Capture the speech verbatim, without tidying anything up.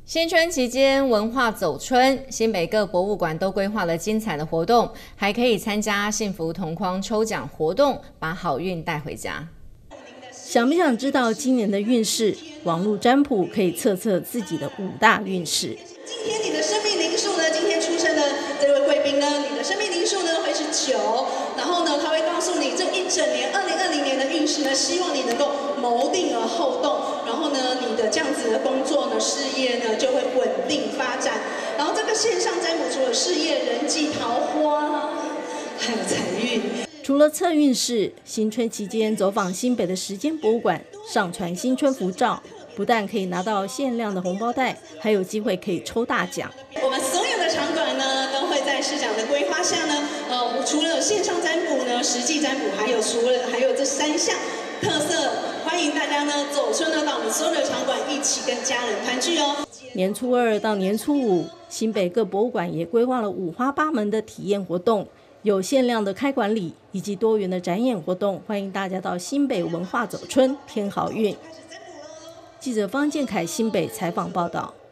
新春期间文化走春，新北各博物馆都规划了精彩的活动，还可以参加幸福同框抽奖活动，把好运带回家。 想不想知道今年的运势？网络占卜可以测测自己的五大运势。 今天你的生命灵数呢？今天出生的这位贵宾呢，你的生命灵数呢会是九，然后呢，他会告诉你这一整年二零二零年的运势呢，希望你能够谋定而后动，然后呢，你的这样子的工作呢、事业呢就会稳定发展。然后这个线上占卜除了事业、人际、桃花，还有财运。 除了测运势，新春期间走访新北的时间博物馆，上传新春福照，不但可以拿到限量的红包袋，还有机会可以抽大奖。 我们所有的场馆呢，都会在市长的规划下呢，呃，除了线上占卜呢，实际占卜，还有除了还有这三项特色，欢迎大家呢走春呢到我们所有的场馆一起跟家人团聚哦。 年初二到年初五，新北各博物馆也规划了五花八门的体验活动，有限量的开馆礼以及多元的展演活动，欢迎大家到新北文化走春添好运。记者方建凯新北采访报道。